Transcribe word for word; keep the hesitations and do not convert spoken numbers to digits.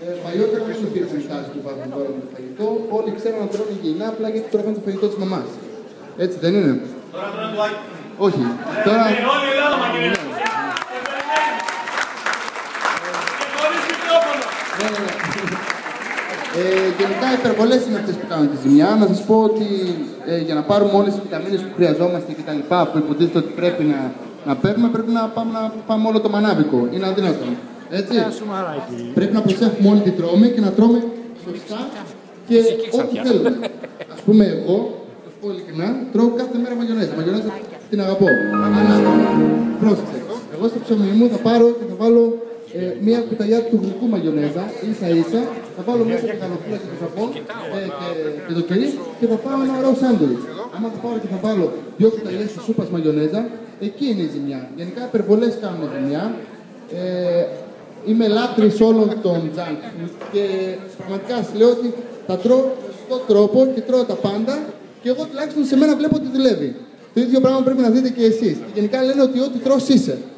Ε, παλιότερα δεν υπήρχαν στάσεις που υπάρχουν τώρα με το φαγητό. Όλοι ξέρουν να τρώνε υγιεινά απλά γιατί τρώγαν το φαγητό της μαμάς. Έτσι δεν είναι? Τώρα τρώνε το λάκι. Όχι. Τώρα... Είναι όλη η Ελλάδα μαγειρεύει. Και χωρίς μικρόφωνο. Ναι, ναι, ναι. Ε, γενικά οι υπερβολές είναι αυτές που κάνουν τη ζημιά. Να σας πω ότι ε, για να πάρουμε όλες τις βιταμίνες που χρειαζόμαστε και τα λοιπά που υποτίθεται ότι πρέπει να, να παίρνουμε, πρέπει να πάμε, να πάμε όλο το μανάβικο. Είναι αδύνατο. Έτσι. Πρέπει να προσέχουμε όλοι τι τρώμε και να τρώμε σωστά και ό,τι θέλουμε. Ας πούμε, εγώ, θα σου πω ειλικρινά, τρώω κάθε μέρα μαγιονέζα. Μαγιονέζα την αγαπώ. Πρόσεξε. Εγώ στο ψωμί μου θα πάρω και θα βάλω ε, μία κουταλιά του γλυκού μαγιονέζα, ίσα ίσα, θα βάλω μέσα τα καλοπούλα και το σαπό ε, και, και το κερί και θα πάω ένα ωραίο σάντουιτς. Άμα θα πάρω και θα βάλω δύο κουταλιές της σούπας μαγιονέζα, εκεί είναι η ζημιά. Γενικά οι υπερβολές κάνουν ζημιά. Ε, Είμαι λάτρης όλων των junk food και πραγματικά σας λέω ότι τα τρώω με σωστό τρόπο και τρώω τα πάντα και εγώ τουλάχιστον σε μένα βλέπω ότι δουλεύει. Το ίδιο πράγμα πρέπει να δείτε και εσείς. Και γενικά λένε ότι ό,τι τρως είσαι.